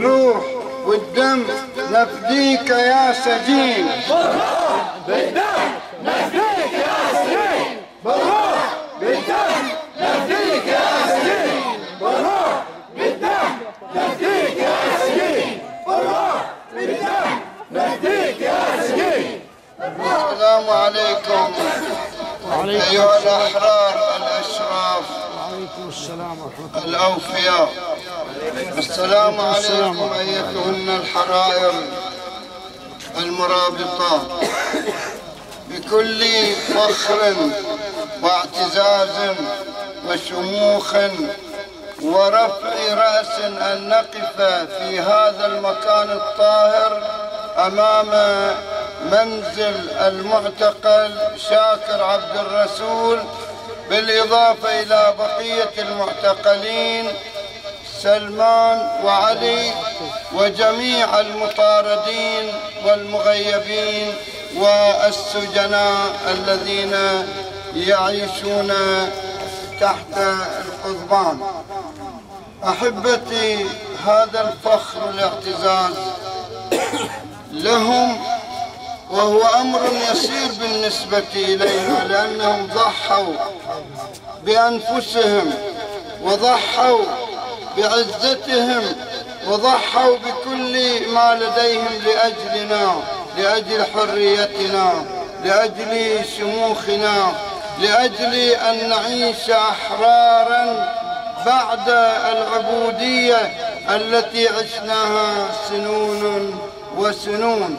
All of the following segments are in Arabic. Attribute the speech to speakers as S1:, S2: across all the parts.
S1: بالروح والدم نفديك يا سجين.
S2: بالروح بالدم نفديك يا سجين. بالروح بالدم نفديك يا سجين. بالروح بالدم نفديك يا سجين. بالروح بالدم نفديك يا سجين.
S1: السلام عليكم أيها الأحرار الأشراف الأوفياء. السلام عليكم أيتهن الحرائر المرابطات. بكل فخر واعتزاز وشموخ ورفع رأس أن نقف في هذا المكان الطاهر أمام منزل المعتقل شاكر عبد الرسول، بالإضافة إلى بقية المعتقلين سلمان وعلي وجميع المطاردين والمغيبين والسجناء الذين يعيشون تحت القضبان. أحبتي، هذا الفخر والاعتزاز لهم وهو أمر يسير بالنسبة إليهم، لأنهم ضحوا بأنفسهم وضحوا بعزتهم وضحوا بكل ما لديهم لأجلنا، لأجل حريتنا، لأجل شموخنا، لأجل أن نعيش أحرارا بعد العبودية التي عشناها سنون وسنون.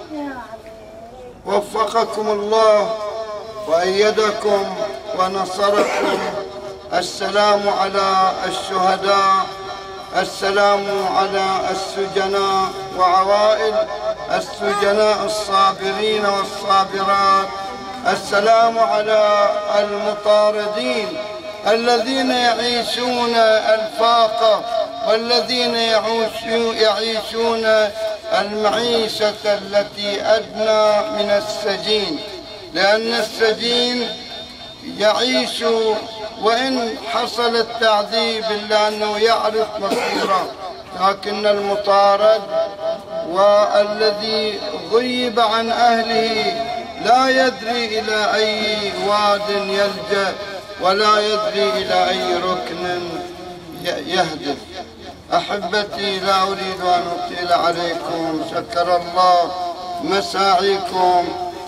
S1: وفقكم الله وأيدكم ونصركم. السلام على الشهداء، السلام على السجناء وعوائل السجناء الصابرين والصابرات، السلام على المطاردين الذين يعيشون الفاقة والذين يعيشون المعيشة التي أدنى من السجين، لأن السجين يعيش وإن حصل التعذيب إلا أنه يعرف مصيره، لكن المطارد والذي غيب عن أهله لا يدري إلى أي واد يلجأ ولا يدري إلى أي ركن يهدف. أحبتي، لا أريد أن أطيل عليكم، شكر الله مساعيكم.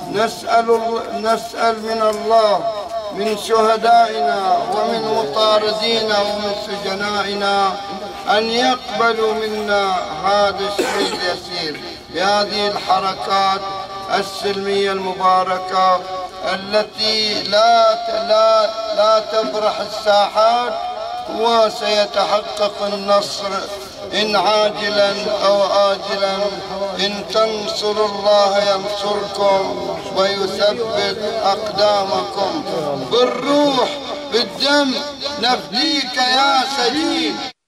S1: نسأل من الله، من شهدائنا ومن مطاردينا ومن سجنائنا، أن يقبلوا منا هذا الشيء اليسير بهذه الحركات السلمية المباركة التي لا تبرح الساحات، وسيتحقق النصر إن عاجلا أو آجلا. إن تنصروا الله ينصركم ويثبت أقدامكم. بالروح بالدم نفديك يا سجين.